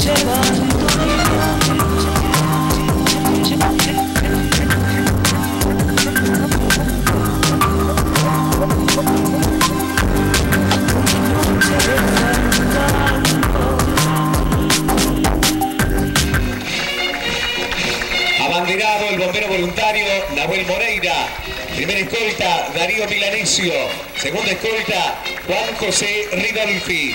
Abanderado el bombero voluntario Nahuel Moreira. Primera escolta Darío Milanesio. Segunda escolta Juan José Ridolfi.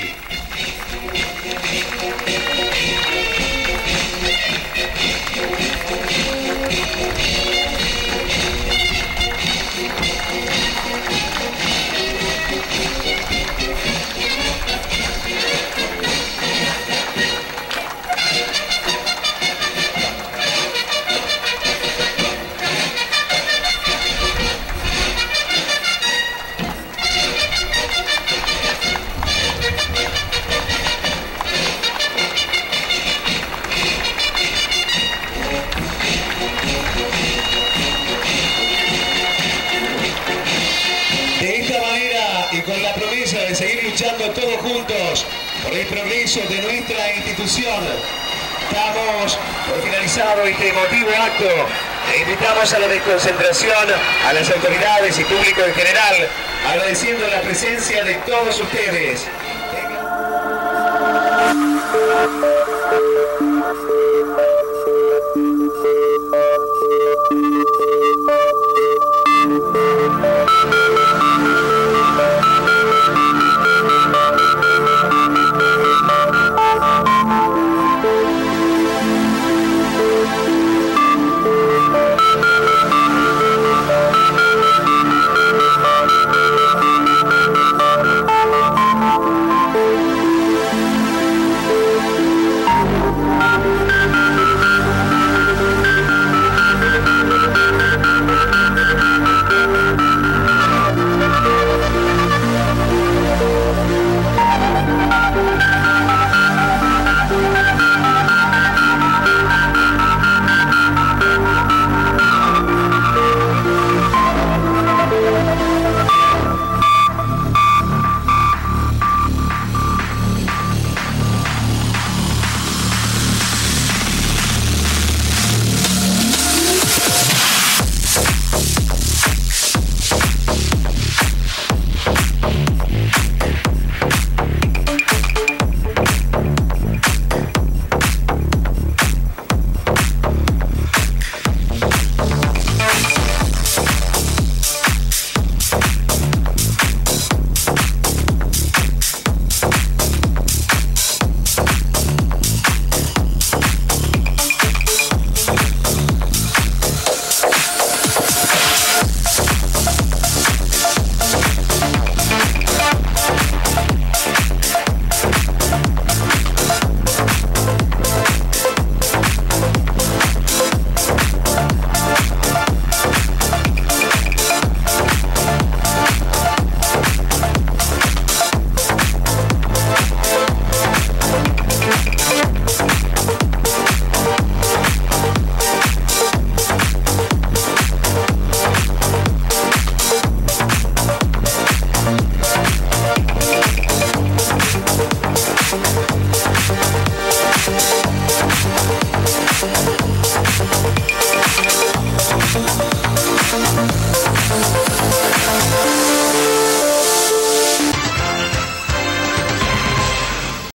Y con la promesa de seguir luchando todos juntos por el progreso de nuestra institución, damos por finalizado este emotivo acto e invitamos a la desconcentración a las autoridades y público en general, agradeciendo la presencia de todos ustedes.